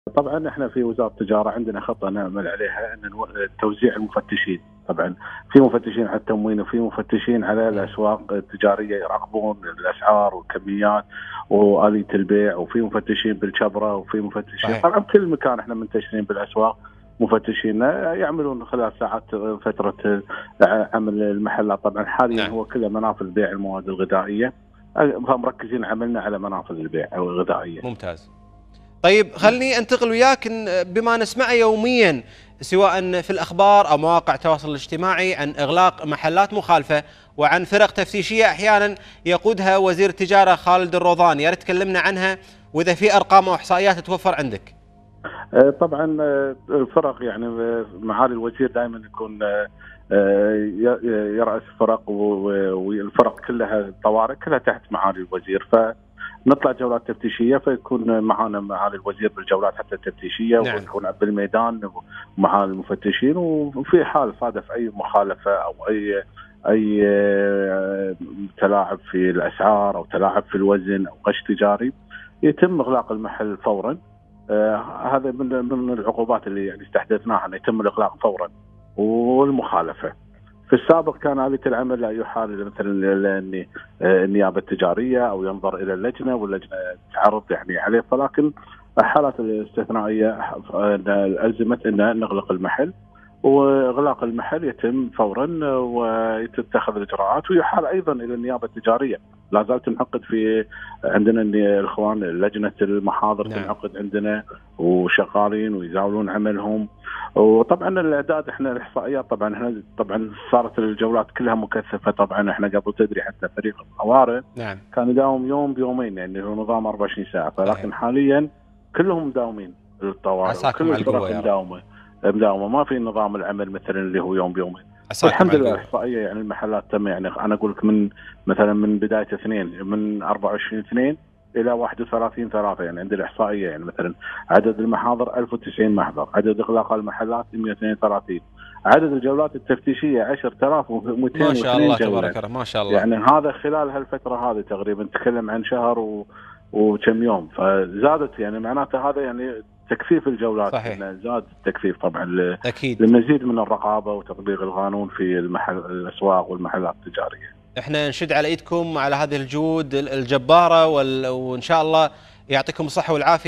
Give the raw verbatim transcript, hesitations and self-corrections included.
طبعا احنا في وزاره التجاره عندنا خطه نعمل عليها ان توزيع المفتشين. طبعا في مفتشين على التموين وفي مفتشين على الاسواق التجاريه يراقبون الاسعار والكميات واليه البيع، وفي مفتشين بالشبره وفي مفتشين طبعا بكل مكان احنا منتشرين بالاسواق. مفتشين يعملون خلال ساعات فتره عمل المحلات. طبعا حاليا نعم. هو كله منافذ بيع المواد الغذائيه، فمركزين عملنا على منافذ البيع او الغذائيه. ممتاز. طيب خلني انتقل وياك بما نسمعه يوميا سواء في الاخبار او مواقع التواصل الاجتماعي عن اغلاق محلات مخالفه وعن فرق تفتيشيه احيانا يقودها وزير التجاره خالد الروضاني، يا ريت تكلمنا عنها واذا في ارقام او احصائيات تتوفر عندك. طبعا الفرق يعني معالي الوزير دائما يكون يرأس فرق، والفرق كلها طوارئ كلها تحت معالي الوزير، فنطلع جولات تفتيشيه فيكون معانا معالي الوزير بالجولات حتى التفتيشيه نعم. ونكون بالميدان مع المفتشين، وفي حال صادف اي مخالفه او اي اي تلاعب في الاسعار او تلاعب في الوزن او غش تجاري يتم اغلاق المحل فورا. آه هذا من من العقوبات اللي يعني استحدثناها ان يتم الاغلاق فورا. والمخالفه في السابق كان آلية العمل لا يحال مثلا النيابه التجاريه او ينظر الى اللجنه واللجنه تعرض يعني عليه، ولكن الحالات الاستثنائيه الزمت ان نغلق المحل، واغلاق المحل يتم فورا ويتخذ الاجراءات، ويحال ايضا الى النيابه التجاريه. لا زالت تنعقد في عندنا الاخوان لجنه المحاضر نعم. تنعقد عندنا وشغالين ويزاولون عملهم. وطبعا الاعداد احنا الاحصائيات طبعا احنا طبعا صارت الجولات كلها مكثفه. طبعا احنا قبل تدري حتى فريق الطوارئ نعم. كان يداوم يوم بيومين يعني هو نظام أربعة وعشرين ساعه، ولكن حاليا كلهم مداومين الطوارئ، كل الفرق مداومه مداومه، ما في نظام العمل مثلا اللي هو يوم بيومين. الحمد لله الاحصائيه يعني المحلات تم يعني انا اقول لك من مثلا من بدايه اثنين من أربعة وعشرين اثنين الى واحد وثلاثين ثلاثة يعني عندي الاحصائيه يعني مثلا عدد المحاضر ألف وتسعين محضر، عدد اغلاق المحلات مئة واثنين وثلاثين، عدد الجولات التفتيشيه عشرة آلاف ومئتين ما شاء الله تبارك الله ما شاء الله. يعني هذا خلال هالفتره هذه تقريبا نتكلم عن شهر و وكم يوم، فزادت يعني معناته هذا يعني تكثيف الجولات صحيح. زاد التكثيف طبعا أكيد. لمزيد من الرقابه وتطبيق القانون في المحل الاسواق والمحلات التجاريه. احنا نشد على ايدكم على هذه الجهود الجباره وال... وان شاء الله يعطيكم الصحه والعافيه.